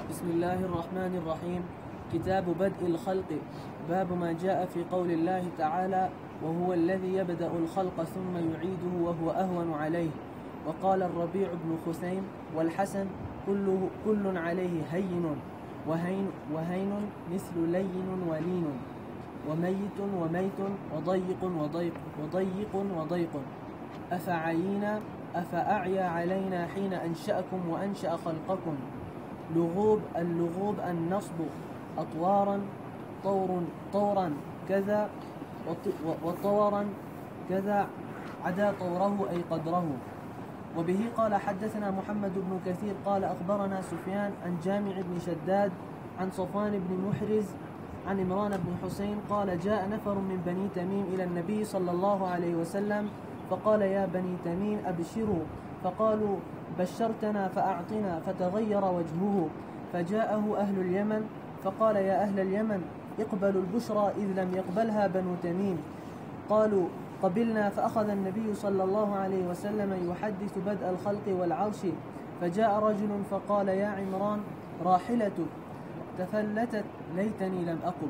بسم الله الرحمن الرحيم. كتاب بدء الخلق. باب ما جاء في قول الله تعالى: وهو الذي يبدأ الخلق ثم يعيده وهو أهون عليه. وقال الربيع بن خثيم والحسن: كل عليه هين وهين مثل لين ولين، وميت وميت، وضيق وضيق. أفأعيا علينا حين أنشأكم وأنشأ خلقكم. اللغوب النصب، أطوارا طورا كذا، وطورا كذا عدا طوره أي قدره. وبه قال حدثنا محمد بن كثير قال أخبرنا سفيان عن جامع بن شداد عن صفوان بن محرز عن عمران بن حسين قال: جاء نفر من بني تميم إلى النبي صلى الله عليه وسلم فقال: يا بني تميم أبشروا. فقالوا: بشرتنا فأعطنا. فتغير وجهه فجاءه أهل اليمن فقال: يا أهل اليمن اقبلوا البشرى إذ لم يقبلها بنو تميم. قالوا: قبلنا. فأخذ النبي صلى الله عليه وسلم يحدث بدء الخلق والعرش. فجاء رجل فقال: يا عمران راحلتك تفلتت ليتني لم أقم.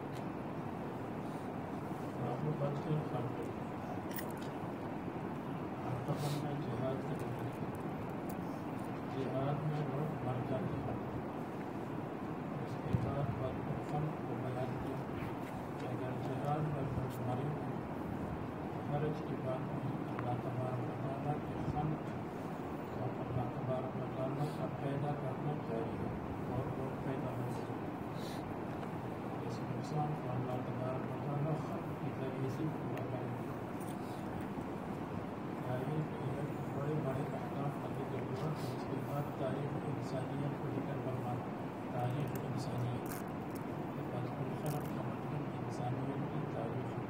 جہاد میں لوگ مر جاتے ہیں، اس کے بعد بدخلق کو بیان کیا کہ اگر جہاد میں کچھ مرے حرج کی بات نہیں، اللہ تبارک و تعالیٰ کے خلق اور اللہ تبارک و تعالیٰ کا پیدا کرنا جاری ہے اور وہ پیدا ہو سکے، اس نقصان کو اللہ تبارک و تعالیٰ خلق کے ذریعے سے پورا کرے گا۔ بڑے بڑے احکام کی ضرورت ہے، اس کے بعد تاریخ انسانیت کو ذکر کرنا، تاریخ انسانیت خلق کا مطلب انسانیت کی تاریخ ہے۔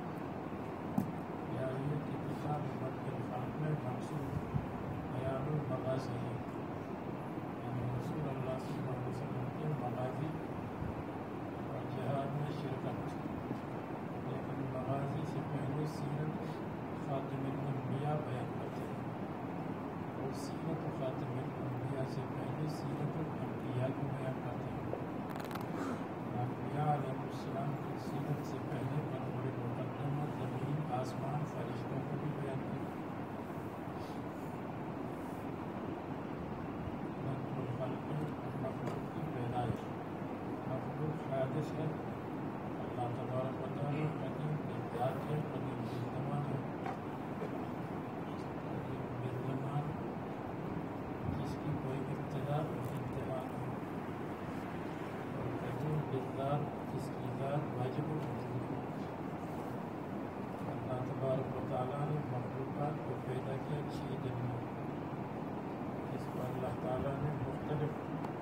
یہ کتاب بدء الخلق میں مقصود بیان المغازی ہے، یعنی رسول اللہ صلی اللہ علیہ وسلم کے مغازی اور جہاد میں شرکت، لیکن مغازی سے پہلے سیرت خاتم الانبیاء بیان کرتے ہیں، اور سیرت خاتم الانبیاء سے پہلے سیرت الانبیاء کو بیان کرتے ہیں۔ انبیاء علیہ السلام کی سیرت سے پہلے بڑے مقدمہ زمین آسمان فرشتوں کو بھی بیان کیا۔ بدء الخلق مخلوق کی پیدائش، مخلوق حادث ہے، اللہ تبارک و تعالیٰ قدیم ذات ہے، قدیم زمان ہے، جس کی کوئی ابتدا اور انتہا نہیں، اور قدیم بالذات جس کی ذات واجب الوجود ہے۔ اللہ تبارک و تعالیٰ نے مخلوقات کو پیدا کیا 6 دن میں، اس کو اللہ تعالیٰ نے مختلف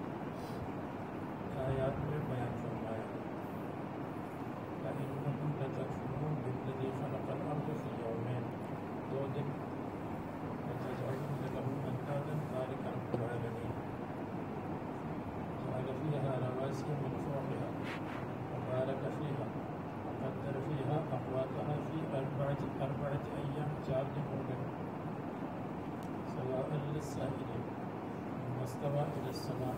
آیات میں بیان فرمایا۔ فَإِنَّكُمْ لَتَكْفُرُونَ بِالَّذِي خَلَقَ الْأَرْضَ فِي يَوْمَيْنِ، 2 دن، وَتَجْعَلُونَ لَهُ أَندَادًا ذَلِكَ رَبُّ الْعَالَمِينَ۔ جَعَلَ فِيهَا رَوَاسِيَ مِنْ فَوْقِهَا وَبَارَكَ فِيهَا وَقَدَّرَ فِيهَا أَقْوَاتَهَا فِي أَرْبَعَةِ أَيَّامٍ، 4 دن ہو گئے، سَوَاءً لِلسَّائِلِينَ، ثُمَّ اسْتَوَىٰ إِلَى السَّمَاءِ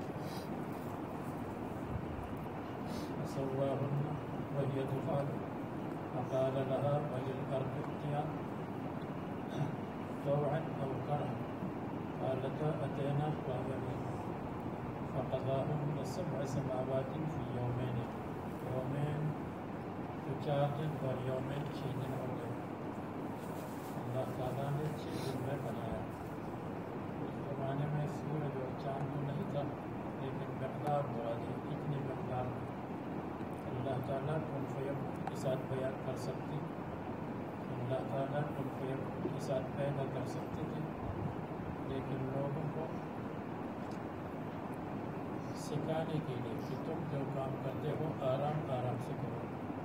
فَسَوَّاهُنَّ وَهِيَ دُخَانٌ فَقَالَ لَهَا وَلِلْأَرْضِ ائْتِيَا طَوْعًا أَوْ كَرْهًا قَالَتَا أَتَيْنَا طَائِعِينَ فَقَضَاهُنَّ 7 سَمَاوَاتٍ فِي يَوْمَيْنِ، یومین تو 4 دن اور یومین 6 دن ہو گئے۔ اللہ تعالیٰ نے 6 دن میں بنایا۔ اس زمانے میں سورج اور چاند تو نہیں تھا، لیکن مقدار مراد ہے، کتنی مقدار میں اللہ تعالیٰ کن فیکون کے ساتھ بیان کر سکتے، اللہ تعالیٰ کن فیکون کے ساتھ پیدا کر سکتے تھے، لیکن لوگوں کو سکھانے کے لیے کہ تم جو کام کرتے ہو آرام آرام سے کرو۔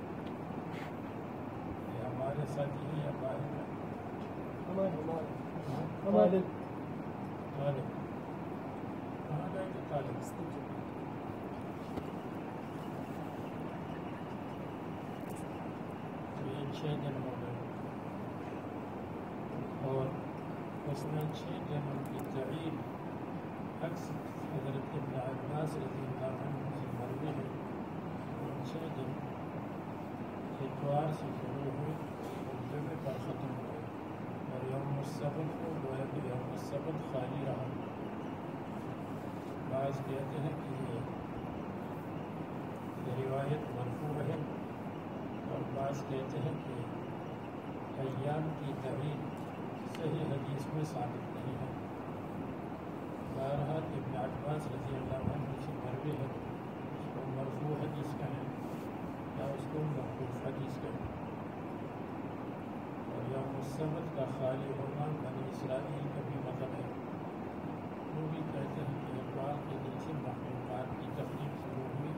یہ ہمارے ساتھ ہی یا باہر ہے؟ طالب کہاں گئے کہ طالب؟ یہ 6 دن ہو گئے، اور اس میں 6 دنوں کی تعین عکس حضرت ابن عباس عباس رضی اللہ عنہ سے مروی ہے اور 6 دن اتوار سے شروع ہوئے اور جمعے پر ختم ہوئے اور یوم السبت کو گویا کہ یوم السبت خالی رہا۔ بعض کہتے ہیں کہ یہ روایت مرفوع ہے اور بعض کہتے ہیں کہ ایام کی تعین صحیح حدیث میں ثابت نہیں ہے۔ بہرحال ابن عباس رضی اللہ عنہ سے مروی ہے، اس کو مرفوع حدیث کہیں یا اس کو موقوف حدیث کہیں۔ اور یوم السبت کا خالی ہونا بنی اسرائیل کا بھی مطلب ہے۔ وہ بھی کہتے ہیں کہ اتوار کے دن سے مخلوقات کی تخلیق شروع ہوئی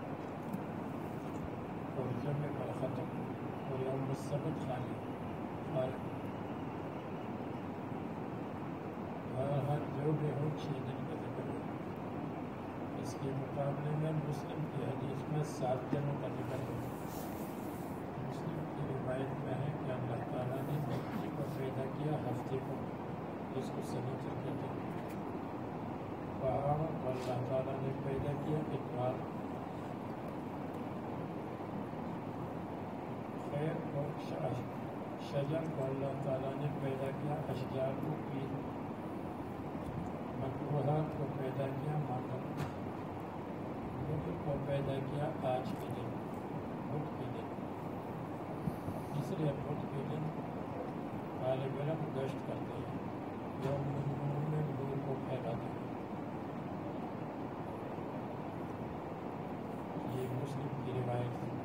اور جمعے پر ختم اور یوم السبت خالی۔ بہرحال جو بھی ہو 6 دن کا ذکر ہے۔ اس کے مقابلے میں مسلم کی حدیث میں 7 دنوں کا ذکر ہے۔ مسلم کی روایت میں ہے کہ اللہ تعالیٰ نے مٹی کو پیدا کیا ہفتے کو، جس کو سنیچر کہتے ہیں۔ پہاڑوں کو اللہ تعالیٰ نے پیدا کیا اتوار، خیر کو شجر کو اللہ تعالیٰ نے پیدا کیا اشجار کو پیر، مکروہات کو پیدا کیا ماتم، بدھ کو پیدا کیا آج کے دن، بدھ کے دن۔ اس لیے بدھ کے دن طالب علم گشت کرتے ہیں، یوم نور میں نور کو پھیلاتے ہیں۔ یہ مسلم کی روایت ہے۔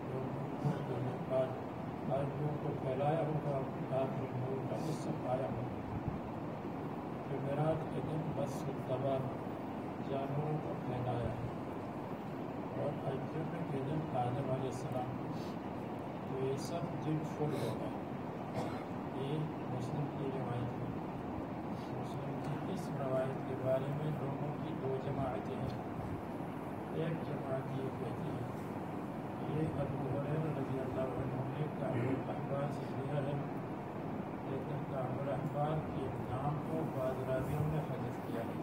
آج نور کو پھیلایا ہوگا، آپ نے نور کا حصہ پایا ہوگا۔ جمعرات کے دن بس الطبع جانوروں کو پھیلایا ہے، اور جمعے کے دن آدم علیہ السلام، تو یہ سب دن فل ہوگا۔ یہ مسلم کی روایت ہے۔ مسلم کی اس روایت کے بارے میں لوگوں کی 2 جماعتیں ہیں۔ ایک جماعت یہ کہتی ہے یہ ابو ہریرہ رضی اللہ عنہ نے کعب الاحبار سے لیا ہے، لیکن کعب الاحبار کے نام کو بعض راویوں نے حذف کیا ہے۔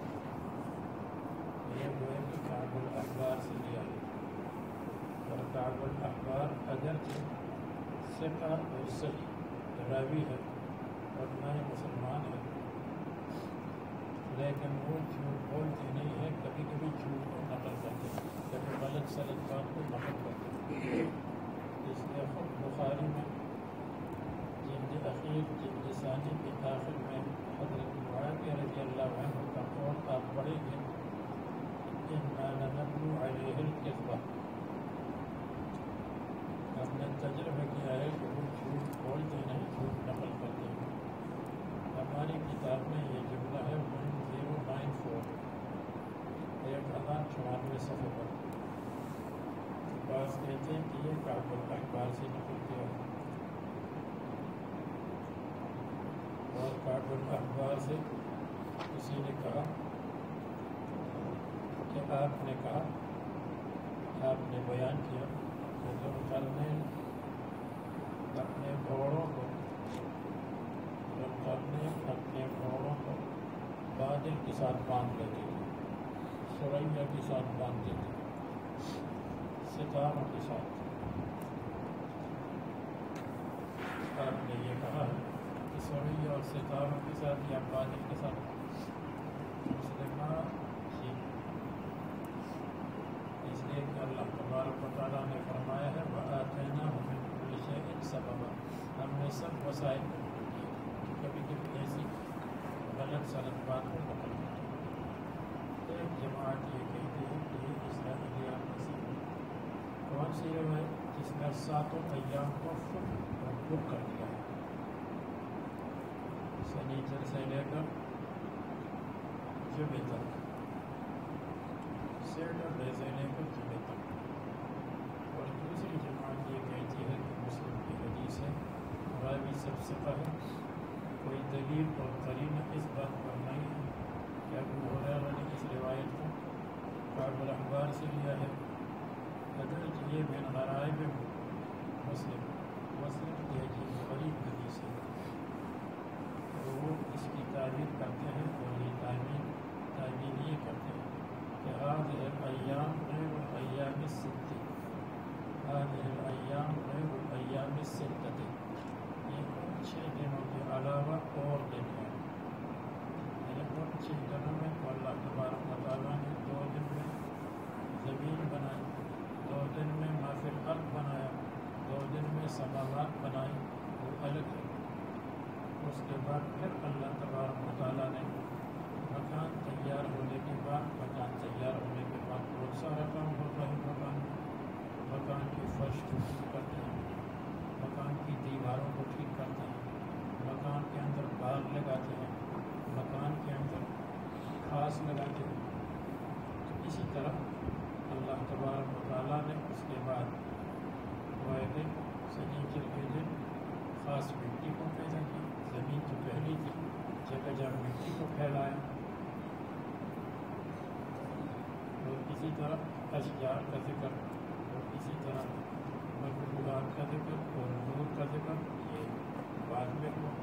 یہ گویا کہ کعب الاحبار سے لیا ہے، اور کعب الاحبار اگرچہ ثقہ اور صحیح راوی ہے اور نہ ہی مسلمان ہے، لیکن وہ جھوٹ بولتے نہیں ہے، کبھی کبھی جھوٹ کو نقل کرتے ہیں، کبھی غلط سلط بات کو نقل کرتے ہیں۔ اس لیے خود بخاری میں جلد اخیر جلد ثانی کے آخر میں حضرت معاویہ رضی اللہ عنہ کا قول آپ پڑھیں گے، اِنَّا لَنَبْلُو عَلَيْهِ الْكِذْبَ، ہم نے تجربہ کیا ہے کہ وہ جھوٹ بولتے نہیں، جھوٹ نقل کرتے ہیں۔ ہماری کتاب میں یہ جملہ ہے 1094، 1094 صفحے پر۔ بعض کہتے ہیں کہ یہ کعب الاحبار سے نقل کیا ہے، اور کعب الاحبار سے کسی نے کہا کہ آپ نے کہا، آپ نے بیان کیا کہ ذوالقرنین اپنے گھوڑوں کو بادل کے ساتھ باندھ لیتے تھے، سریا کے ساتھ باندھتے تھے، ستاروں کے ساتھ۔ آپ نے یہ کہا ہے کہ سریا اور ستاروں کے ساتھ یا بادل کے ساتھ، اس لیے کہ اللہ تبارک و تعالیٰ نے فرمایا ہے وَآتَيْنَاهُ مِن كُلِّ شَيْءٍ سَبَبًا، ہم نے سب وسائل کو دیے، کبھی کبھی ایسی غلط سلط بات کو نقل کرتے ہیں۔ ایک جماعت یہ کہتی ہے کہ یہ اسرائیلیات میں سے کون سی روایت جس میں 7 ایام کو فل اور بک کر دیا ہے، سنیچر سے لے کر جمعے تک، سیٹرڈے سے لے کر جمعے تک۔ اور دوسری جماعت یہ کہتی ہے کہ مسلم کی حدیث ہے، راوی سب ثقہ ہے، کوئی دلیل اور قرینہ اس بات پر نہیں ہے کہ ابو ہریرہ نے اس روایت کو کعب الاحبار سے لیا ہے، اگرچہ یہ من غرائب مسلم کی عجیب غریب حدیث ہے، تو وہ اس کی تعبیر کرتے ہیں، اور یہ تعبیر یہ کرتے ہیں کہ هذه هذه الأيام غير الأيام الستة. یہ 6 دنوں کے علاوہ اور دن ہیں. یعنی ان 6 دنوں میں اللہ تبارک و تعالیٰ نے 2 دن میں زمین بنائی، 2 دن میں ما فی الارض بنایا، 2 دن میں سماوات بنائی، وہ الگ ہے. اس کے بعد پھر اللہ تبارک و تعالیٰ نے مکان تیار ہونے کے بعد بہت سارا کام ہوتا ہے. مکان کی فرش کو ٹھیک کرتے ہیں، مکان کی دیواروں کو ٹھیک کرتے ہیں، مکان کے اندر باغ لگاتے ہیں، مکان کے اندر گھاس لگاتے ہیں. اسی طرح اللہ تبارک و تعالیٰ نے اس کے بعد دن سنیچر کے دن خاص مٹی کو پیدا کی. زمین جو پہلی تھی جگہ جگہ مٹی کو پھیلایا. اور اسی طرح اشجار کا ذکر، اور اسی طرح مخلوقات کا ذکر اور نور کا ذکر یہ بعد میں ہوا.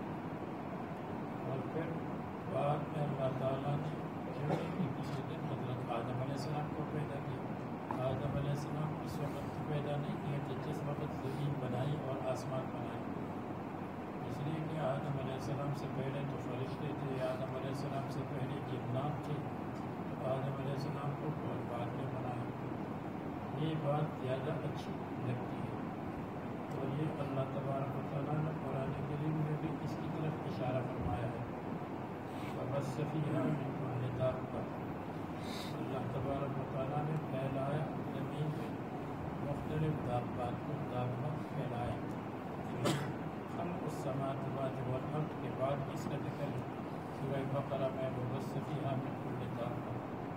اور پھر بعد میں اللہ تعالیٰ نے کسی دن حضرت آدم علیہ السلام کو پیدا کیا. آدم علیہ السلام اس وقت پیدا نہیں کیے تھے جس وقت زمین بنائی اور آسمان بنائی. اس لیے کہ آدم علیہ السلام سے پہلے تو فرشتے تھے، آدم علیہ السلام سے پہلے جنات تھے، آدم علیہ السلام کو اور بعد میں بنایا. یہ بات زیادہ اچھی لگتی ہے. اور یہ اللہ تبارک و تعالیٰ نے قرآن کریم میں بھی اس کی طرف اشارہ فرمایا ہے. بس فیہا من کل دابہ، اللہ تبارک و تعالیٰ نے پھیلایا زمین میں مختلف دابات کو، دابات پھیلایا. خلق السماوات والارض کے بعد اس کا ذکر ہے سورہ بقرہ میں وبث فیہا من کل دابہ.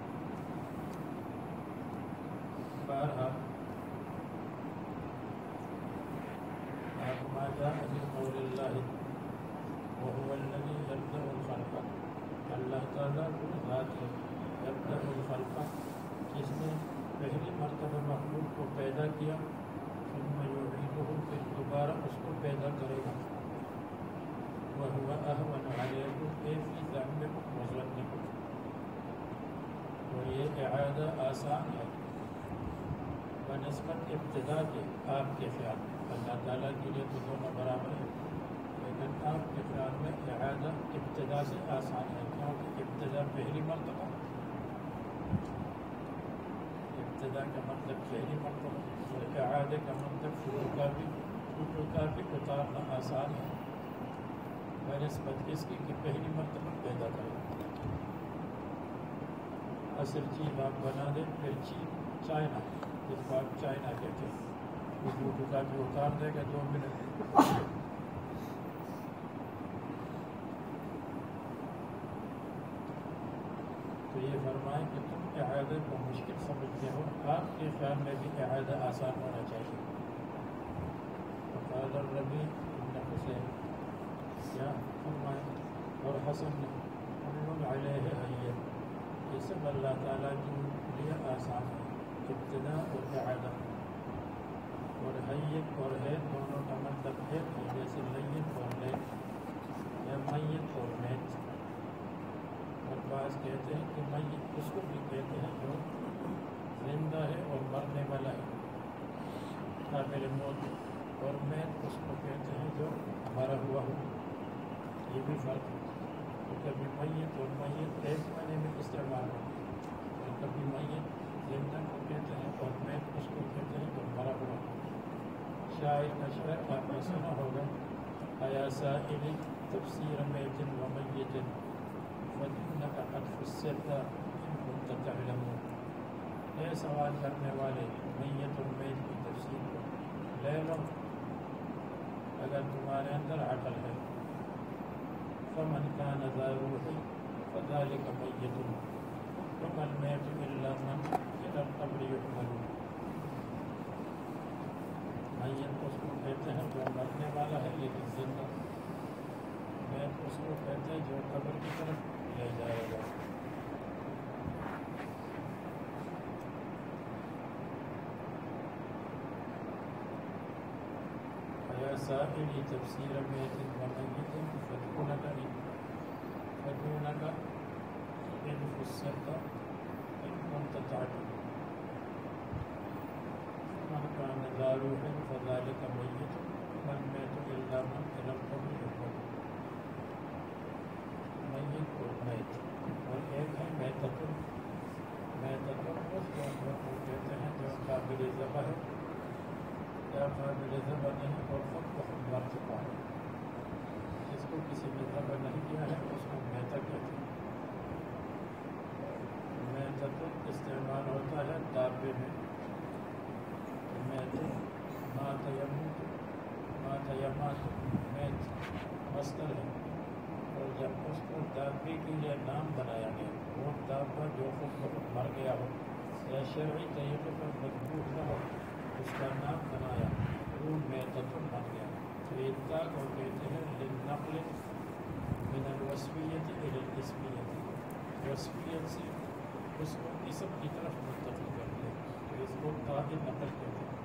بہرحال ما جاء من قول اللہ وهو الذی یبدأ الخلق، اللہ تعالیٰ وہ ذات ہے یبدأ الخلق جس نے پہلی مرتبہ مخلوق کو پیدا کیا، ثم یعیدہ پھر دوبارہ اس کو پیدا کرے گا. وهو اهون علیکم ای فی ذمکم وظنکم، اور یہ اعادہ آسان ہے بنسبت ابتدا کے آپ کے خیال میں. اللہ تعالیٰ کے لیے تو دونوں برابر ہے، لیکن آپ کے خیال میں اعادہ ابتدا سے آسان ہے، کیونکہ ابتدا پہلی مرتبہ، ابتدا کا مطلب پہلی مرتبہ، اور اعادے کا مطلب شروع کا بھی اتارنا آسان ہے بنسبت اس کی کہ پہلی مرتبہ پیدا کرے. اصل چیز آپ بنا دیں پھر چیز چائنا، جس کو آپ چائنا کہتے ہیں، وہ کا بھی اتار دے گا 2 منٹ. تو یہ فرمائیں کہ تم اعادے کو مشکل سمجھتے ہو، آپ کے خیال میں بھی اعادہ آسان ہونا چاہیے. وقال الربیع بن حسین، کیا فرمائیں، اور حسن نے کل علیہ حین، یہ سب اللہ تعالیٰ کے لیے آسان ہے، ابتدا اور اعادہ. اور حیت اور حید دونوں کا مطلب ہے جیسے میت اور لیت یا میت اور میت. اور بعض کہتے ہیں کہ میت اس کو بھی کہتے ہیں جو زندہ ہے اور مرنے والا ہے، قابل موت، اور میت اس کو کہتے ہیں جو مرا ہوا ہو. یہ بھی فرق ہے. تو کبھی میت اور میت ایک معنی میں استعمال ہوتی ہے، اور کبھی میت زندہ کو کہتے ہیں اور میت اس کو کہتے ہیں جو مرا ہوا ہو. شاعر کا شعر آپ نے سنا ہوگا، ایا سائل تفسیر میت و میت فإنک قد فسرت إن كنت تعلم. اے سوال کرنے والے، میت اور میت کی تفسیر کو لے لو اگر تمہارے اندر عقل ہے. فمن كان ذا روح فذلك میت وما الميت إلا من إلى القبر يحمل. میت اس کو کہتے ہیں جو مرنے والا ہے لیکن زندہ، میت اس کو کہتے ہیں جو قبر کی طرف لے جائے گا. یا سائلی تفسیر میت و میت فدونک ان فسرت ان كنت تعلم. كان ذا روح فذلك ميت والميت إلا من تلقى بالحكم میت اور میت اور ایک ہے میتۃ اس کو کہتے ہیں جو قابل ذبح ہے یا قابل ذبح نہیں اور خود مر چکا ہے، جس کو کسی نے ذبح نہیں کیا ہے اس کو میتہ کہتے ہیں۔ میتۃ استعمال ہوتا ہے دابے میں، میت مات یمات میت مصدر ہے، اور جب اس کو دابے کے لیے نام بنایا گیا، وہ دابہ جو خود بخود مر گیا ہو یا شرعی طریقے پر مجبور نہ ہو، اس کا نام بنایا، وہ میتۃ بن گیا۔ تو اطلاق کو کہتے ہیں للنقل من الوصفیت الی الاسمیت، وصفیت سے اس کو اسم کی طرف منتقل کر دیا، تو اس کو قابل نقل کہتے ہیں۔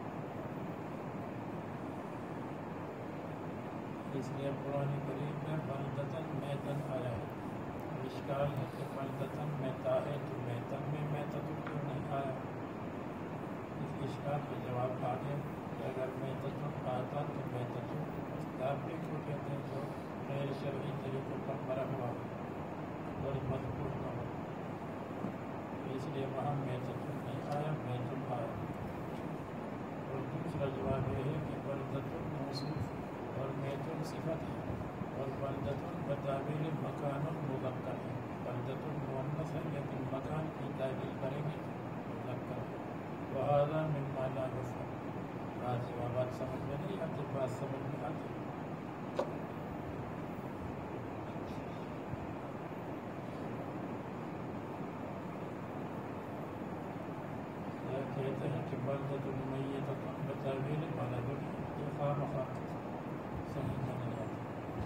اس لیے قرآن کریم میں بلدتاً میتن آیا ہے۔ اشکال ہے کہ بلدتاً میتا ہے تو میتن میں میتۃ کیوں نہیں آیا؟ اس اشکال کا جواب آ گیا کہ اگر میتۃ آتا تو میتۃ اس دابے کو کہتے ہیں جو غیر شرعی طریقوں پر مرا ہوا اور مذکور نہ ہو، اس لیے وہاں میتۃ نہیں آیا، میتن آیا۔ اور دوسرا جواب یہ ہے کہ بلدۃ موصوف اور میتن صفت ہے، اور بلدۃ بتعبیر مکان مذکر ہے۔ بلدۃ مؤنث ہے لیکن مکان کی تعبیر کریں گے مذکر ہے۔ وہذا مما لا یفهم، آج یہ بات سمجھ میں نہیں آتی، بات سمجھ میں آتی۔ یہ کہتے ہیں کہ بلدۃ میتۃ بتعبیر بلد، یہ خواہ صحیح نہیں آتی۔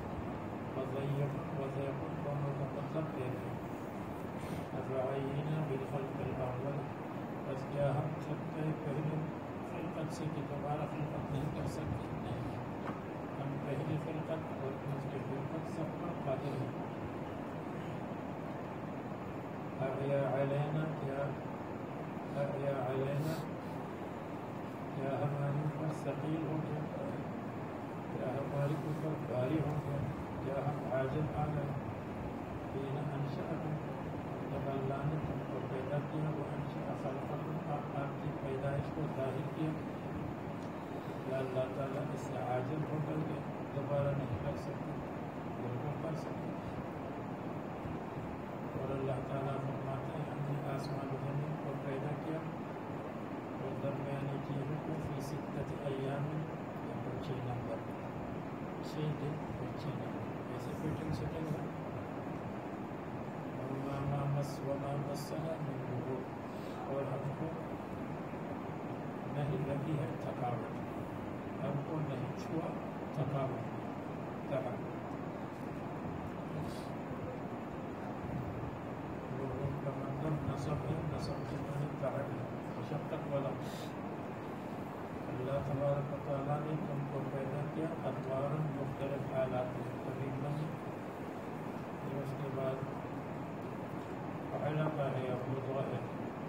وضیق دونوں کا مطلب یہ ہے افعینا بالخلق الاول، بس کیا ہم خطے پہلے خلقت سے کہ دوبارہ خلقت نہیں کر سکتے؟ نہیں، ہم پہلی خلقت اور دوسری خلقت سب پر قادر ہیں۔ احیا علینا، کیا ہمارے اوپر ثقیل ہو گیا، کیا ہمارے اوپر بھاری ہو گیا، کیا ہم عاجز آ گئے؟ حین انشأکم، جب اللہ نے تم کو پیدا کیا، وہ انشأ خلقکم، آپ کی پیدائش کو ظاہر کیا، کیا اللہ تعالیٰ اس سے عاجز ہو کر کے دوبارہ نہیں کر سکتے؟ بالکل کر سکتے۔ اور اللہ تعالیٰ فرماتے ہیں ہم نے آسمان و زمین کو پیدا کیا اور درمیانی چیزوں کو فی ستۃ ایام، چھ نمبر، 6 دن اور 6 نمبر، ایسے فٹنگ سیٹنگ ہے۔ وما مسنا من لغوب، اور ہم کو نہیں لگی ہے تھکاوٹ، ہم کو نہیں چھوا تھکاوٹ، لغوب کا مطلب نصب ہے، نصب کے معنی تعب ہے، مشقت والا۔ اللہ تبارک و تعالیٰ نے تم کو پیدا کیا اطوارا، مختلف حالات میں، کبھی من، پھر اس کے بعد علقہ ہے یا مضغہ ہے،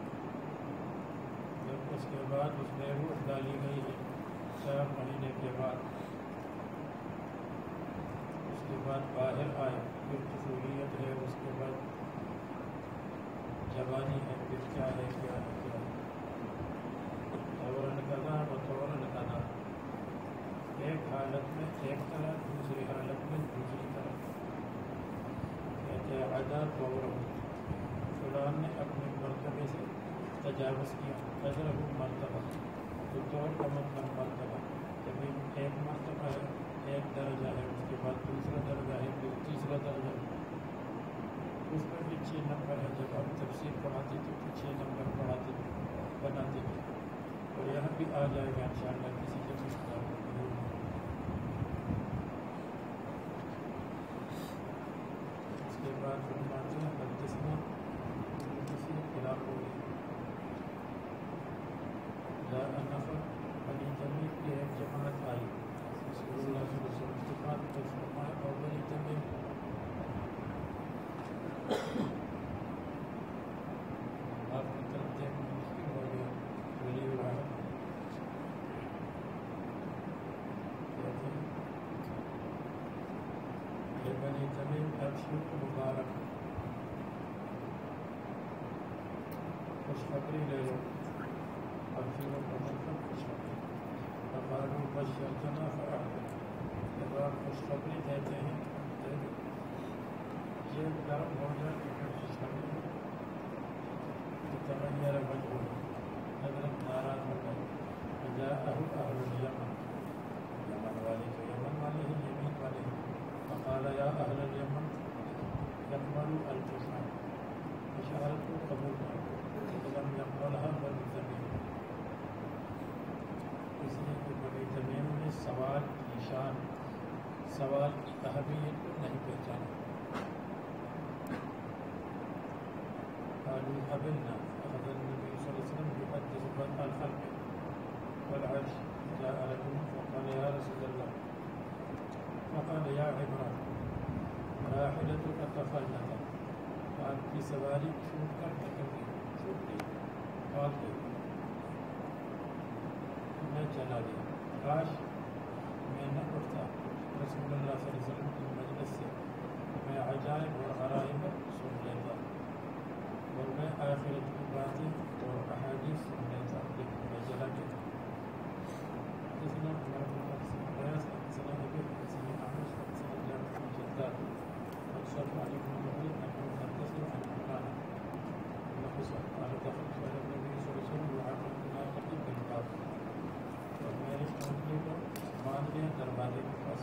جب اس کے بعد اس میں روح ڈالی گئی ہے 4 مہینے کے بعد، اس کے بعد باہر آئے، پھر طفولیت ہے، اس کے بعد جوانی ہے، پھر کیا ہے کیا ہے کیا ہے، طورًا کذا و طورًا کذا، ایک حالت میں ایک طرح، دوسری حالت میں دوسری طرح، کہتے ہیں عدا طورہ، فلان نے اپنے مرتبے سے تجاوز کیا، قدرہ مرتبہ، تو طور کا مطلب مرتبہ، جب ایک مرتبہ ہے، ایک درجہ ہے، اس کے بعد دوسرا درجہ ہے، پھر تیسرا درجہ ہے، اس میں بھی 6 نمبر ہے۔ جب ہم تفسیر پڑھاتے تھے تو 6 نمبر پڑھاتے تھے، بناتے تھے، اور یہاں بھی آ جائے گا انشاءاللہ کسی کے کچھ کام۔ اس کے بعد فرماتے ہیں بلتسمہ، کسی خلاف ہو گئی، لا نفر بنی تمیم کی ایک جماعت آئی، رسول اللہ صلی اللہ علیہ وسلم کے بعد تو فرمایا اور بنی تمیم آپ کی طرف دیکھنا مشکل ہو گیا، ولی العہد خوشخبری لے لو ابشروا کا خوشخبری فقالوا بشرتنا فأعطنا جب آپ خوشخبری دیتے ہیں دے دو یہ گرم ہو جائے تو پھر خوشخبری تغیر وجهه حضرت ناراض ہو گئے فجاءه أهل اليمن یمن والے تو یمن والے ہیں یمین والے ہیں فقال یا اہل الیمن يقبلوا الجزء اشارت کو قبول کرو لم يقبلها بنو تمیم اس لیے کہ بنو تمیم نے سوال کی شان سوال کی اہمیت کو نہیں پہچانا قالوا قبلنا أخذ النبي صلى الله عليه وسلم يحدث بدء الخلق والعرش جاء رجل فقال يا رسول الله فقال يا عمران راحلتك تفلتت آپ کی سواری چھوٹ کر نکل گئی چھوٹ گئی بھاگ گئی میں چلا گیا کاش میں نہ اٹھتا رسول اللہ صلی اللہ علیہ وسلم کی مجلس سے میں عجائب اور غرائب سن لیتا اور میں آخرت کی باتیں اور احادیث سن لیتا لیکن میں چلا گیا حدثنا عمر بن حفص قياس حدثنا ابي حدثنا اعمش حدثنا جابر بن جداد اكثر علي بن مغرب انه حدثه عن عمران بن حسن قال دخلت على النبي صلى الله عليه وسلم وعقد ناقتي بالباب اور میرے اونٹنی کو باندھ لیا دروازے کے پاس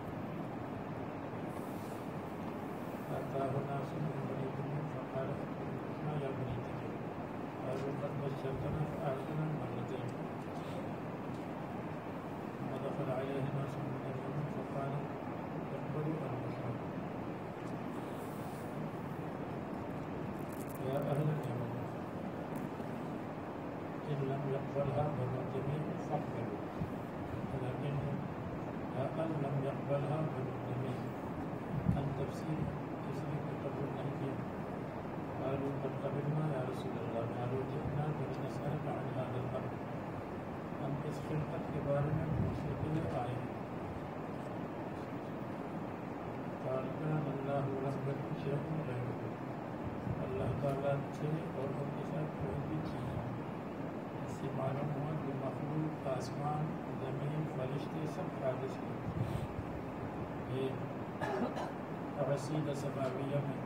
اتاه ناس من بني تميم فقال اخبرنا يا بني تميم قالوا قد بشرتنا فاعطنا مرتين ودخل عليه ناس من اليمن فقال اقبلوا البشر يا أهل اليمن إن لم يقبلها بنو تميم فاقبلوا ولكنهم أن لم يقبلها بنو تميم عن تفسير اسمه قبول نهي قالوا قد قبلنا يا رسول الله قالوا جئنا لنسألك عن هذا الأمر ہم اس خلقت کے بارے میں پوچھنے کے لیے آئے ہیں قال كان الله رب شيء غيره اللہ تعالیٰ تھے اور ان کے ساتھ کوئی بھی چیز نہیں اس سے معلوم ہوا کہ مخلوق آسمان زمین فرشتے سب حادث ہیں یہ رسید سبابیہ میں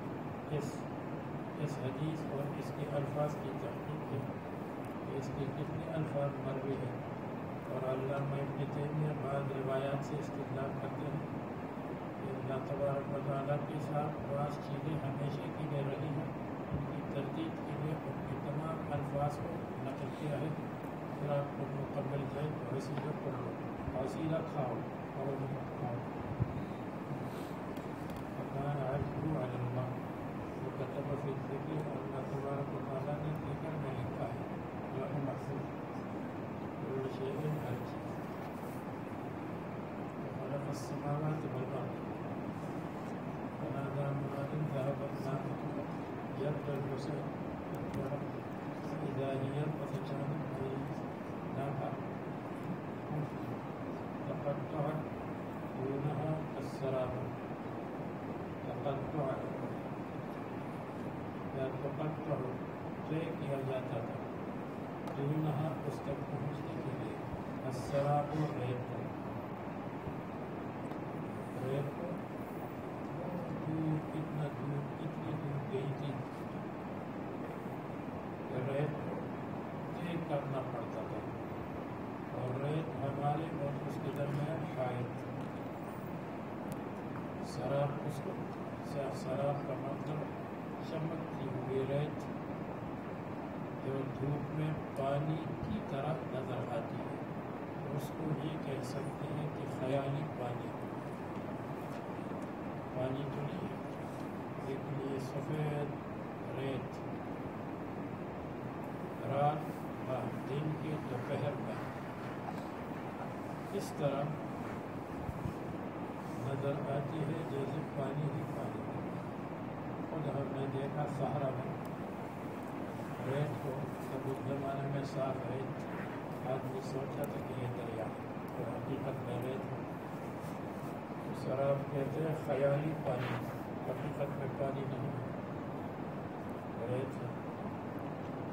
اس حدیث اور اس کے الفاظ کی تحقیق ہے کہ اس کے کتنے الفاظ مروی ہیں اور علامہ ابن تیمیہ بعض روایات سے استدلال کرتے ہیں کہ اللہ تبارک و تعالیٰ کے ساتھ بعض چیزیں ہمیشہ کے لیے رہی ہیں ان کی تردید کے لیے ان کے تمام الفاظ کو نقل کیا ہے پھر آپ کو مکمل جائے تو وسیلہ پڑھ لو وسیلہ کھاؤ اور کھاؤ فکان عجبو علی اللہ وکتب فی الذکر اللہ تبارک و تعالیٰ نے ذکر میں لکھا ہے لوح محفوظ كل شيء هر چیز وخلق السماوات والأرض فنادى مناد ذهب الناقة يبدأ الحسين فإذا هي وتجانب ناقة تقطعت دونها السراب تقطعت یا تقطع طے کیا جاتا تھا دونها اس تک پہنچنے کے لیے السراب ریت کو دور اتنی دور گئی تھی کہ ریت کو طے کرنا پڑتا تھا اور ریت ہمارے اور اس کے درمیان حائل سراب اس کو سراب کا مطلب چمکتی ہوئی ریت جو دھوپ میں پانی کی طرح نظر آتی ہے اس کو یہ کہہ سکتے ہیں کہ خیالی پانی پانی تو نہیں ہے لیکن یہ سفید ریت رات دن کے دوپہر میں اس طرح نظر آتی ہے جیسے پانی ہی پانی خود ہم نے دیکھا صحرا میں ریت کو جب اس زمانے میں صاف ریت آدمی سوچا تھا کہ یہ دریا ہے اور حقیقت میں ریت ہے تو سراب کہتے ہیں خیالی پانی حقیقت میں پانی نہیں ہے ریت ہے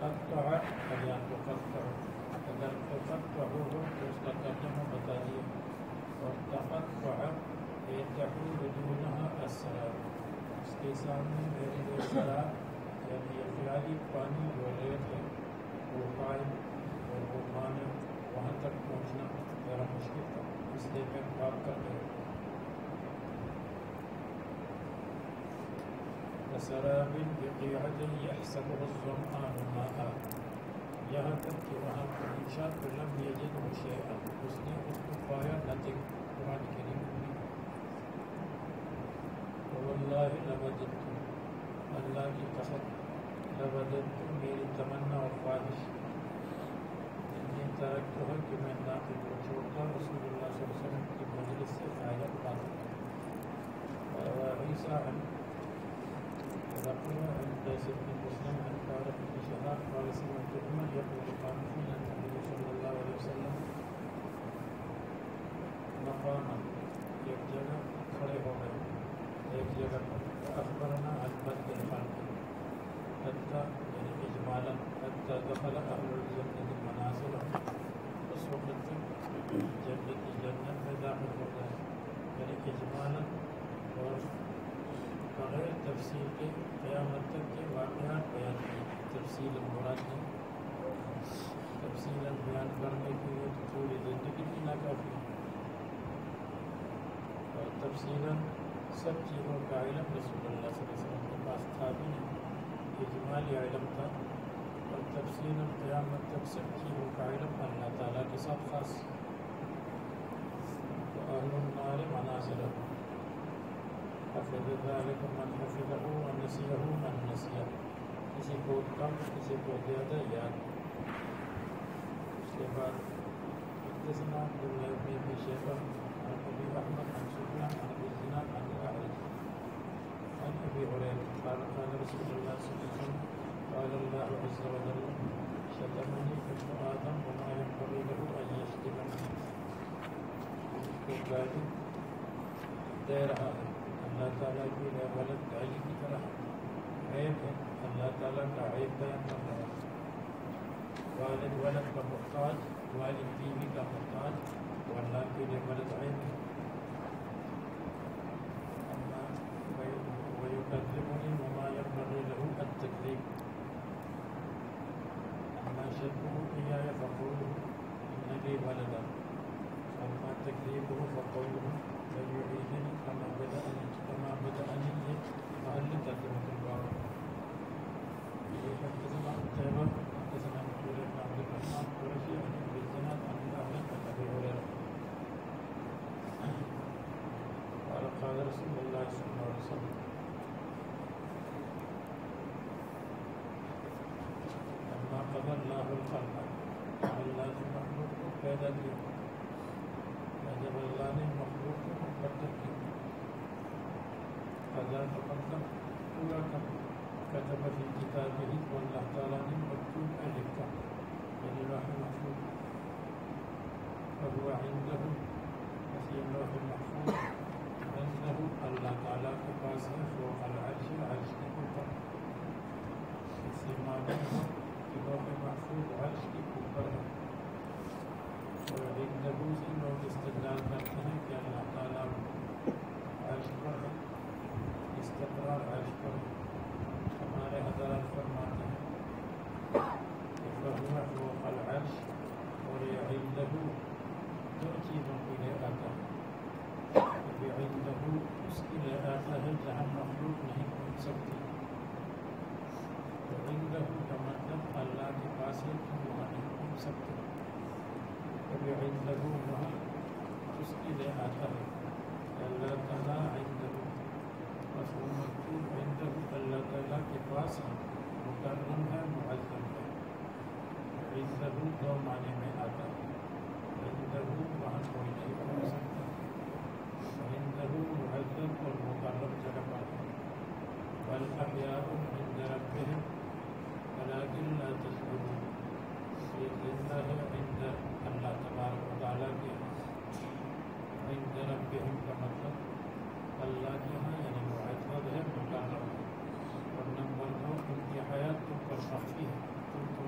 تقطع یا تقطع، اگر تقطع ہو تو اس کا ترجمہ بتا دیا، اور تقطع تحول دونها السراب، اس کے سامنے میرے لیے سراب یعنی یہ خیالی پانی جو ریت ہے وہ قائم اور وہ مانے وہاں تک پہنچنا میرا مشکل تھا، اس لیے میں بھاگ کر گیا۔ وسراب بقيعة يحسبه الظمآن ماء، یہاں تک کہ وہاں پہنچا تو لم يجده شيئا، اس نے اس کو پایا nothing، قرآن کریم میں واللہ لوددت، اللہ کی قسم لوددت میری تمنا اور خواہش انی ترکتها کہ میں ناقد کو چھوڑتا رسول اللہ صلی اللہ علیہ وسلم کی مجلس سے فائدہ اٹھاتا۔ اور عیسیٰ ذكر عند سيدنا مسلم عن طارق بن شهاب قال سمعت عمر يقول قام فينا النبي صلى الله عليه وسلم مقاما، ایک جگہ کھڑے ہو گئے ایک جگہ پر، فأخبرنا عن بدء الخلق حتى یعنی اجمالا حتى دخل اهل الجنة منازلهم، اس وقت تک جنتی جنت میں داخل ہو گئے، یعنی اجمالا اور بغیر تفصیل کے قیامت تک کے واقعات بیان کیے، تفصیل مراد ہے، تفصیل بیان کرنے کے لیے تو پوری زندگی بھی ناکافی ہے، اور تفصیل سب چیزوں کا علم رسول اللہ صلی اللہ علیہ وسلم کے پاس تھا بھی نہیں، اجمالی علم تھا، اور تفصیل قیامت تک سب چیزوں کا علم اللہ تعالیٰ کے ساتھ خاص۔ وأهل النار منازلهم حفظ ذلك من حفظه ونسيه من نسيه، کسی کو کم کسی کو زیادہ یاد۔ اس کے بعد حدثنا عبد الله بن ابي شيبه عن ابي احمد عن سفيان عن ابي الزناد عن الاعرج عن ابي هريره قال قال رسول الله صلى الله عليه وسلم قال الله عز وجل شتمني ابن ادم وما ينبغي له ان يشتمني، کو گالی دے رہا ہے، اللہ تعالیٰ کی غلط گالی کی طرح عیب ہے، اللہ تعالیٰ کا عیب بیان کر رہا ہے۔ والد ولد کا محتاج، والد بیوی کا محتاج، وہ اللہ کے لیے غلط عیب ہے۔ وَيُكَذِّبُنِي وَمَا يَنبَغِي لَهُ التَّكْذِيبُ، أَمَّا شَتْمُهُ إِيَّايَ فَقُولُهُ إِنَّ لِي وَلَدًا، أَمَّا تَكْذِيبُهُ فَقَوْلُهُ فَلْيُعِيدُنِي كما بدأني محل ترجمة الباب۔ حدثنا قتيبة حدثنا مسعود بن عبد الرحمن القرشي عن ابي الزناد عن الاعرج عن ابي هريرة قال قال رسول الله صلى الله عليه وسلم لما قضى الله الخلق، اللہ نے مخلوق کو پیدا کیا، جب اللہ نے مخلوق کو مقدر کیا، قضا کا مطلب پورا کر، کتب فی کتابہ، وہ اللہ تعالیٰ نے مکتوب میں لکھا، یعنی لوح محفوظ، فہو عنده فی لوح محفوظ، عنده اللہ تعالیٰ کے پاس ہے، فوق العرش، عرش کے اوپر، اس سے معلوم ہے کہ لوح محفوظ عرش کے اوپر ہے۔ اور عنده سے لوگ استدلال کرتے ہیں کہ اللہ تعالیٰ عرش پر ہے، استقرار عرش پر ہے، ہمارے حضرات فرماتے ہیں کہ فہو فوق العرش، اور یہ عنده دو چیزوں کے لیے آتا ہے، یہ عنده اس کے لیے آتا ہے جہاں مخلوق نہیں پہنچ سکتی، تو عنده کا مطلب اللہ کے پاس ہے کہ وہاں نہیں پہنچ سکتے، کبھی عنده وہاں اس کے لیے آتا ہے، اللہ تعالیٰ عنده مفہوم مکتوب عنده اللہ تعالیٰ کے پاس ہے، مکرم ہے، معظم ہے، عنده دو معنی میں آتا ہے، عنده وہاں کوئی نہیں پہنچ سکتا، عنده معظم اور مکرم جگہ پر ہے، بل احیاء عند ربهم ولكن لا تشعرون، یہ زندہ ہے عند اللہ تبارک و تعالیٰ کے عند ربهم کا مطلب اللہ کے ہاں، یعنی معزز ہے، مکرم ہے، اور نمبر دو ان کی حیات تم پر مخفی ہے، تم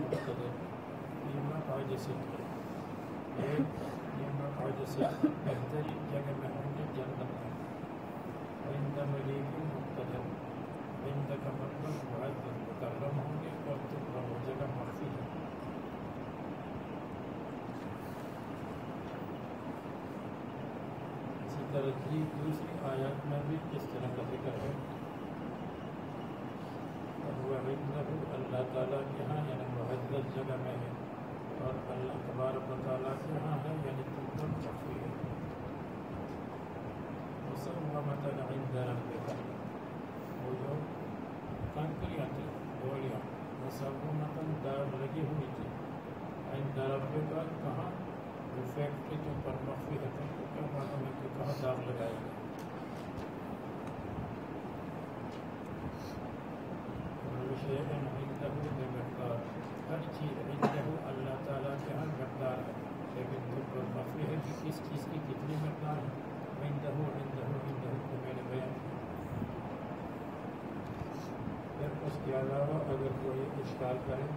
مقتدر فی مقعد صدق ایک یہ مقعد صدق بہترین جگہ میں ہوں گے جنت میں عند ملیک مقتدر عند کا مطلب معزز مکرم ہوں گے اور تم پر وہ جگہ مخفی ہے اسی طرح کی دوسری آیات میں بھی اس طرح کا ذکر ہے اللہ تعالیٰ کے ہاں یعنی معزز جگہ میں ہے اور اللہ تبارک و تعالیٰ کے ہاں ہے یعنی تم پر مخفی ہے مسومۃ عند ربک وہ جو کنکریاں تھیں گولیاں مسومۃ داغ لگی ہوئی تھی عند ربک کہاں وہ فیکٹری تم پر مخفی ہے تم کو کیا معلوم ہے کہ کہاں داغ لگائے گا ہر چیز عنده اللہ تعالیٰ کے ہر مقدار ہے لیکن تم پر مخفی ہے کہ کس چیز کی کتنی مقدار ہے عنده کو میں نے بیان کیا پھر اس کے علاوہ اگر کوئی اشکال کرے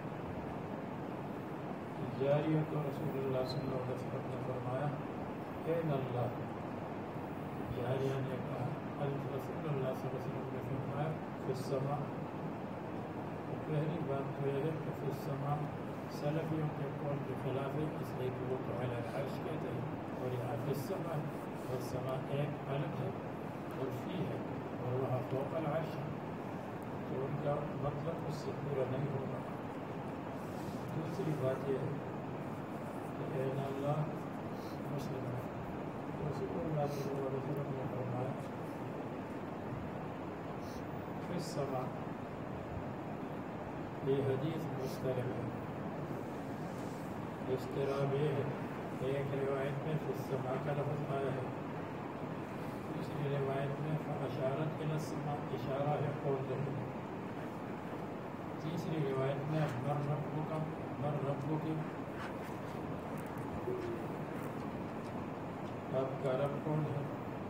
جاریہ تو رسول اللہ صلی اللہ علیہ وسلم نے فرمایا این اللہ جاریہ نے کہا رسول اللہ صلی اللہ علیہ وسلم نے فرمایا فی السماء پہلی بات تو یہ ہے کہ فی السماء سلفیوں کے قول کے خلاف ہے اس لیے کہ وہ تو علی العرش کہتے ہیں اور یہاں فی السماء اور سما ایک الگ ہے اور فی ہے اور وہاں فوق العرش ہے تو ان کا مطلب اس سے پورا نہیں ہوگا دوسری بات یہ ہے کہ این اللہ مسلم ہے رسول اللہ صلی اللہ علیہ وسلم نے فرمایا فی السماء یہ حدیث مسترب ہے اضطراب یہ ہے ایک روایت میں فی السماء کا لفظ آیا ہے دوسری روایت میں فاشارت الی السماء اشارہ ہے قول ہے تیسری روایت میں مر ربک آپ کا رب کون ہے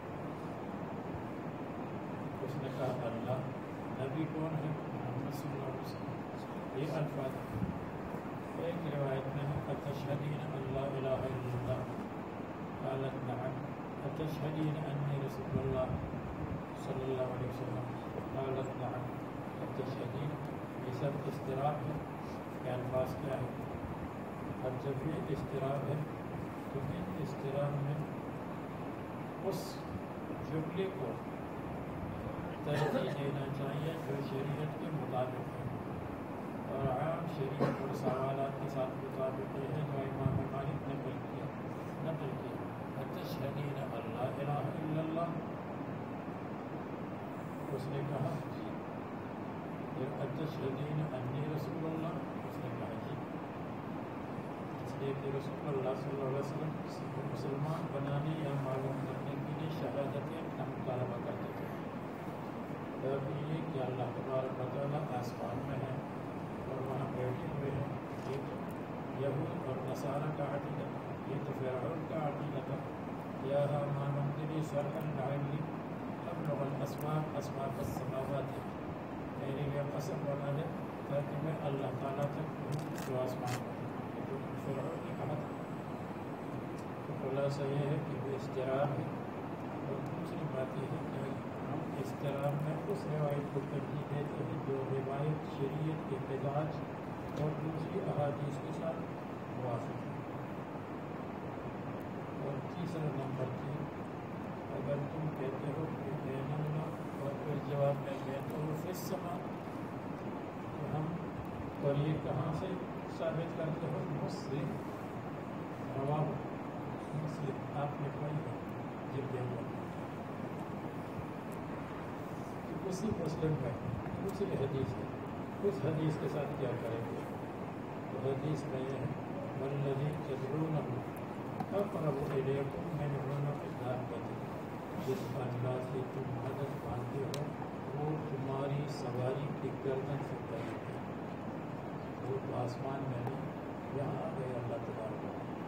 اس نے کہا اللہ نبی کون ہے محمد صلی اللہ علیہ وسلم یہ الفاظ ایک روایت میں ہے اتشہدین اللہ الہ الا اللہ قالت نعم اتشہدین انی رسول اللہ صلی اللہ علیہ وسلم قالت نعم اتشہدین یہ سب اضطراب ہے کہ الفاظ کیا ہے اور جب یہ اضطراب ہے تو ان اضطراب میں اس جملے کو ترجیح دینا چاہیے جو شریعت کے مطابق ہے اور عام شریعت اور سوالات کے ساتھ مطابق یہ ہے جو امام مالک نے نقل کیا اتشہدین اللہ الہ الا اللہ اس نے کہا اتشہدین انی رسول اللہ اس نے کہا جی اس لیے کہ رسول اللہ صلی اللہ علیہ وسلم کسی کو مسلمان بنانے یا معلوم کرنے کے لیے شہادتیں ہم طلبہ کرتے تھے اب یہ کہ اللہ تبارک و تعالیٰ آسمان میں ہے اور وہاں بیٹھے ہوئے ہیں یہ تو یہود اور نصارہ کا عقیدہ یہ تو فرعون کا عقیدہ تھا یا حامان ابنی صرحا لعلی ابلغ الاسباب اسباب السماوات میرے لیے قسم بنا دے تاکہ میں اللہ تعالیٰ تک پہنچوں جو آسمان میں تو فرعون نے کہا تھا تو خلاصہ یہ ہے کہ وہ اضطراب ہے اور دوسری بات یہ ہے کہ ہم اضطراب میں اس روایت کو ترجیح دیتے ہیں جو روایت شریعت کے مزاج اور دوسری احادیث کے ساتھ موافق ہے اور تیسرا نمبر 3 اگر تم کہتے ہو کہ بین اللہ اور پھر جواب میں کہتے ہو فی السماء تو ہم اور یہ کہاں سے ثابت کرتے ہو مسلم رواہ مسلم آپ نے پڑھی ہے جب دیکھو اسی مسلم میں دوسری حدیث ہے اس حدیث کے ساتھ کیا کریں گے تو حدیث میں یہ ہے والذی تدعونہ اقرب الیکم من عنق الدابۃ جس اللہ سے تم مدد مانگتے ہو وہ تمہاری سواری کی گردن سے قریب ہے وہ تو آسمان میں نہیں یہاں آ گئے اللہ تبارک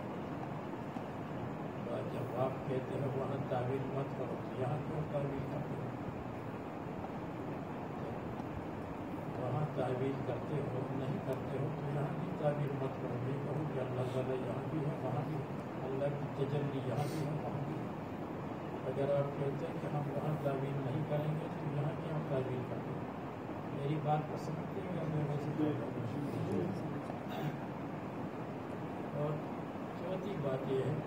جب آپ کہتے ہیں وہاں تعویل مت کرو یہاں کیوں تعویل کرتے ہو وہاں تعویل کرتے ہو نہیں کرتے ہو تو یہاں کی تعویل مت کرو، یہ کہو کہ اللہ تعالیٰ یہاں بھی ہے وہاں بھی ہے، اللہ کی تجلی یہاں بھی ہے وہاں بھی ہے۔ اگر آپ کہتے ہیں کہ ہم وہاں تعویل نہیں کریں گے تو یہاں کی ہم تعویل کرتے ہیں، میری بات کو سمجھتے ہیں یا میں ویسے اور چوتھی بات یہ ہے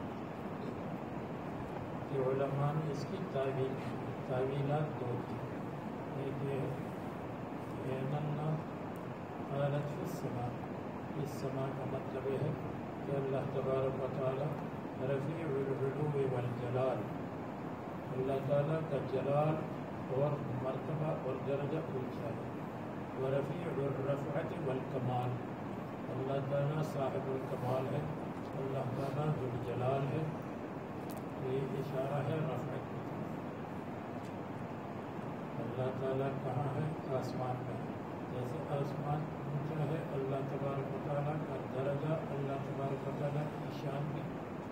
کہ علماء نے اس کی تعویلات دو کی، ایک یہ ہے ان اللہ قالت فی السماء، اس سما کا مطلب یہ ہے کہ اللہ تبارک و تعالیٰ رفیع العلو والجلال، اللہ تعالیٰ کا جلال اور مرتبہ اور درجہ اونچا ہے، ورفیع الرفعت والکمال، اللہ تعالیٰ صاحب الکمال ہے، اللہ تعالیٰ ذو الجلال ہے۔ یہ اشارہ ہے رفعت کی طرف۔ اللہ تعالیٰ کہاں ہے؟ آسمان میں، جیسے آسمان اونچا ہے اللہ تبارک و تعالیٰ کا درجہ، اللہ تبارک و تعالیٰ کی شان بھی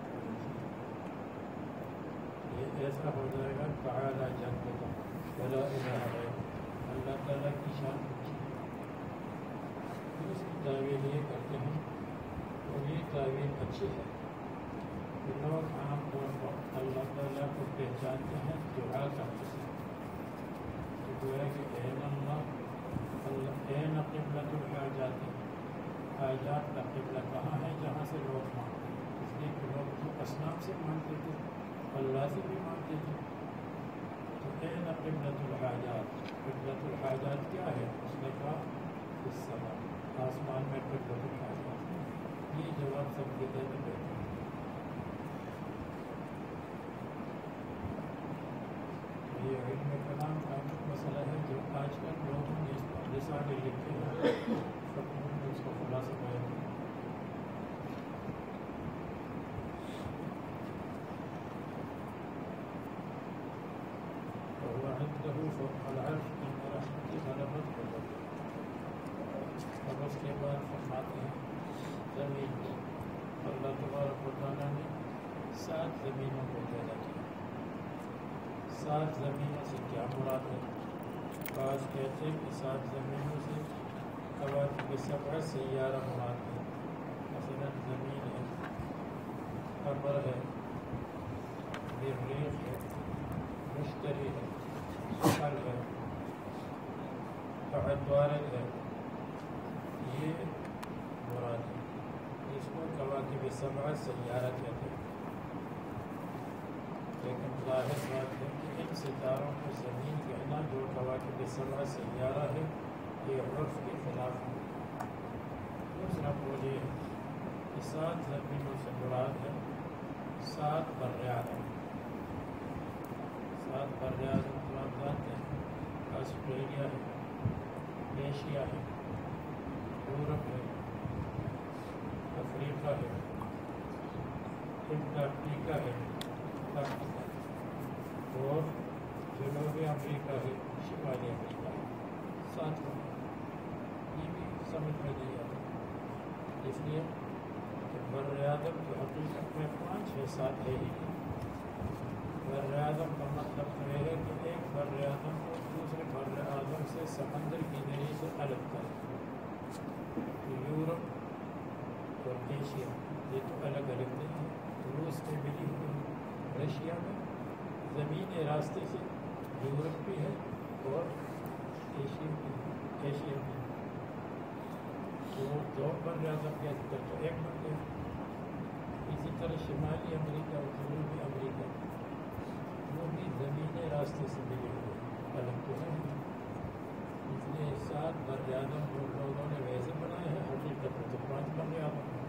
یہ ایسا ہو جائے گا تعالیٰ جدہ ولا الہ غیرہ، اللہ تعالیٰ کی شان اونچی ہے۔ پھر اس کی تعویل یہ کرتے ہیں اور یہ تعویل اچھی ہے کہ لوگ عام طور پر اللہ تعالیٰ کو پہچانتے ہیں دعا کرتے ہیں، تو گویا کہ این اللہ این قبلۃ الحاجات، حاجات کا قبلہ کہاں ہے؟ جہاں سے لوگ مانگتے ہیں، اس لیے کہ لوگ تو اصنام سے مانگتے تھے، اللہ سے بھی مانگتے تھے، تو این قبلۃ الحاجات، قبلۃ الحاجات کیا ہے؟ اس نے کہا اس سما، آسمان میں قبلۃ الحاجات، یہ جواب سب کے دینے بیٹھے۔ یہ علم کلام کا مسئلہ ہے جو آج کل لوگوں نے اس پر رسالے لکھے ہیں، فقہوں نے اس کو خلاصہ بیان کیا۔ وهو عنده فوق العرش ان رحمتي غلبت غضبي۔ اب اس کے بعد فرماتے ہیں زمین کو اللہ تبارک و تعالیٰ نے 7 زمینوں کو پیدا کیا۔ 7 زمینوں سے کیا مراد ہے؟ بعض کہتے ہیں کہ 7 زمینوں سے کواکب 7 سیارہ مراد ہے، مثلا زمین ہے، قمر ہے، مریخ ہے، مشتری ہے، زحل ہے، عطارد ہے، یہ مراد ہے، اس کو کواکب 7 سیارہ کہتے ہیں۔ لیکن ظاہر بات ہے کہ ان ستاروں کو زمین کہنا جو کواکب 7 سیارہ ہے یہ عرف کے خلاف ہے۔ دوسرا قول یہ ہے کہ 7 زمینوں سے مراد ہے 7 براعظم۔ 7 براعظم کو آپ جانتے ہیں، آسٹریلیا ہے، ایشیا ہے، یورپ ہے، افریقہ ہے، انٹارکٹیکا ہے اور جنوبی امریکہ ہے، شمالی امریکہ ہے۔ 7 یہ بھی سمجھ میں نہیں آتا، اس لیے کہ براعظم جو حقیقت میں 5 ہے، 7 ہے ہی نہیں۔ براعظم کا مطلب تو یہ ہے کہ ایک براعظم کو دوسرے براعظم سے سمندر کے ذریعے سے الگ کرے۔ یورپ اور ایشیا یہ تو الگ الگ نہیں ہیں، روس میں ملی ہوئی، رشیا میں زمینی راستے سے یورپ بھی ہے اور ایشیا بھی ہے، تو 2 براعظم کے اندر تو ایک بن گیا۔ اسی طرح شمالی امریکہ اور جنوبی امریکہ وہ بھی زمینی راستے سے ملے ہوئے، الگ تو ہے، اس لیے 7 براعظم جو لوگوں نے ویسے بنائے ہیں، حقیقت میں تو 5 براعظم ہیں۔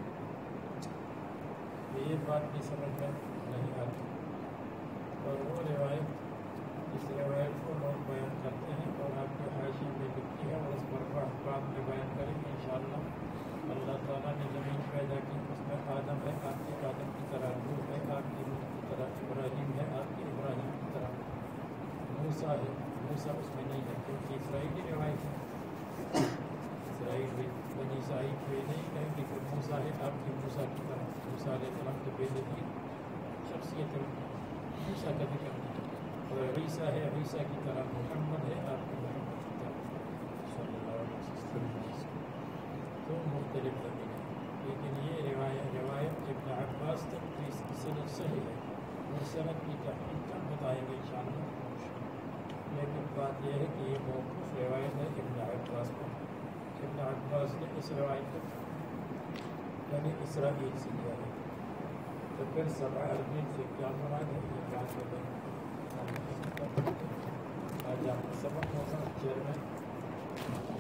یہ بات بھی سمجھ میں نہیں آتی، اور وہ روایت اس روایت کو لوگ بیان کرتے ہیں اور آپ کے حاشیے میں لکھی ہے اور اس پر بعد میں بیان کریں گے انشاءاللہ۔ اللہ تعالیٰ نے زمین پیدا کی، اس میں آدم ہے، آپ کے آدم کی طرح نوح ہے، آپ کی نوح کی طرح ابراہیم ہے، آپ کے ابراہیم کی طرح موسیٰ ہے، موسیٰ اس میں نہیں ہے کیونکہ اسرائیلی روایت ہے، اسرائیل بھی بنی اسرائیل کو یہ نہیں کہیں گے کہ موسیٰ ہے آپ کی موسیٰ کی طرح، موسیٰ علیہ السلام کے بے نظیر شخصیت ہے، موسیٰ کا ذکر نہیں، اور عیسیٰ ہے عیسیٰ کی طرح، محمد ہے آپ کے محمد کی طرح، تو مختلف زمین ہے، لیکن یہ روایت ابن عباس تک کی اس کی صنعت صحیح ہے اور صنعت کی تحقیق کم بتائے گا انشاءاللہ، لیکن بات یہ ہے کہ یہ موقوف روایت ہے ابن عباس پر۔ ابن عباس نے اس روایت کو یعنی اسرائیل سے کیا ہے، تو پھر 7 عربین سے کیا مراد ہے یہ بات آج آپ کا سبق ہوگا 11